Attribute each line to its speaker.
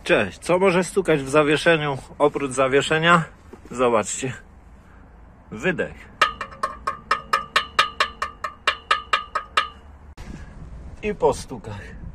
Speaker 1: Cześć, co może stukać w zawieszeniu oprócz zawieszenia? Zobaczcie. Wydech. I po stukach.